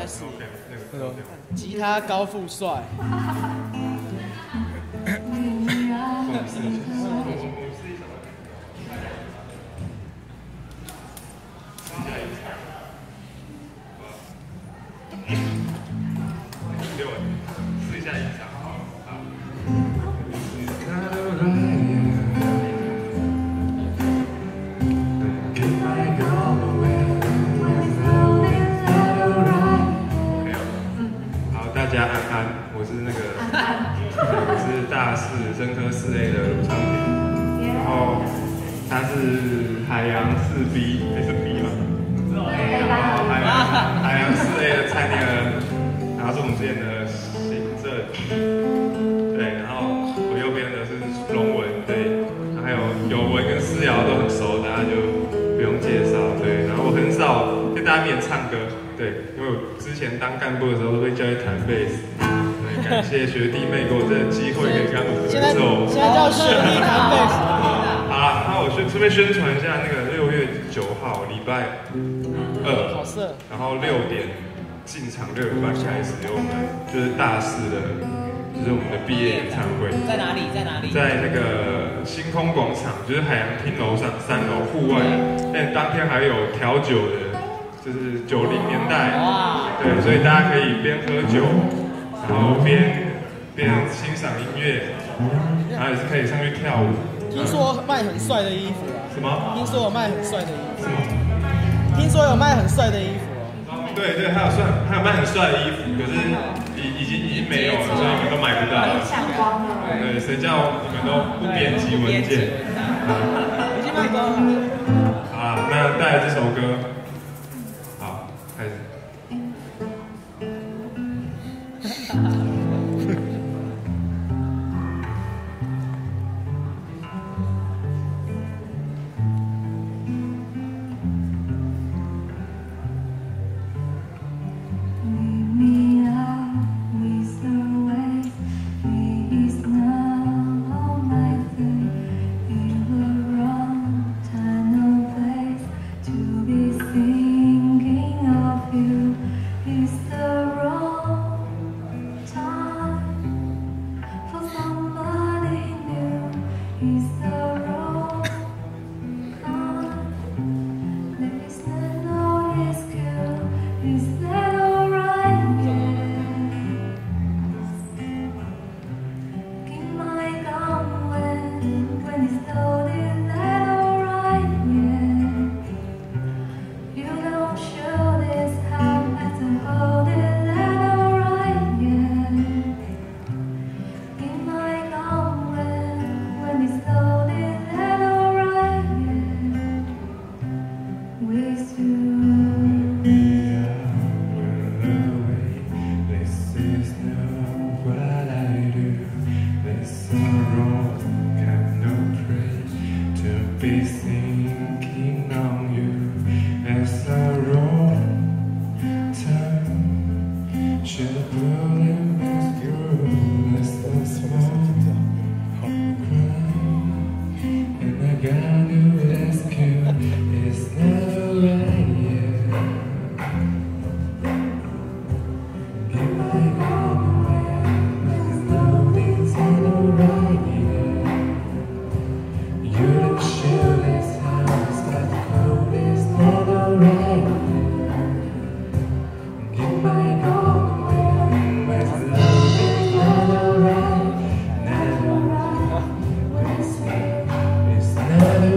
始。 那个吉他高富帅。 试一下音响。大家安安，我是那个，我是大四生科4A 的卢昌平，然后他是海洋4B， 是 B 吗？然后海洋4A 的蔡念恩，然后是我们之前的行政，对，然后我右边的是龙文，对，然后还有友文跟思瑶都很熟，大家就不用介绍，对，然后我很少跟大家面唱歌。对，因为我之前当干部的时候都被教去弹贝斯，对，感谢学弟妹给我这个机会可以跟他们合作。 现在叫学弟弹贝斯。 好啦，那我顺便宣传一下那个6月9号礼拜2， 好色。 然后6点进场，6点半开始有我们就是大四的，就是我们的毕业演唱会。 在哪里？在哪里？ 在那个星空广场，就是海洋厅楼上3楼户外，但当天还有调酒的。就是90年代，对，所以大家可以边喝酒，然后边欣赏音乐，然后也是可以上去跳舞。 听说卖很帅的衣服啊？ 什么？ 听说有卖很帅的衣服。 什么？ 听说有卖很帅的衣服哦。对，还有卖很帅的衣服，可是已经没有了，所以你们都买不到了。 抢光了。 对，谁叫你们都不编辑文件？ 已经卖光了。 好啦，那带来这首歌。开始。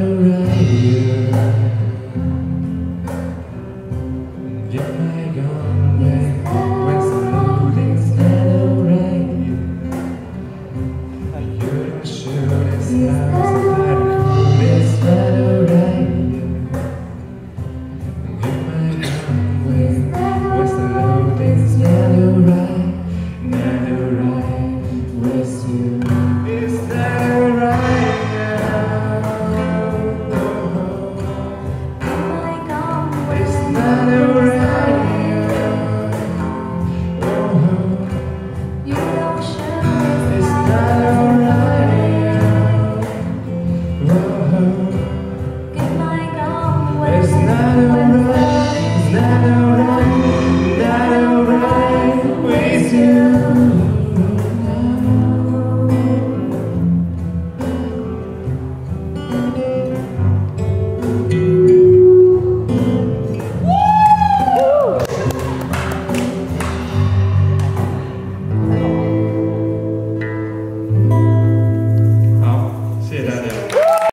Get my gun.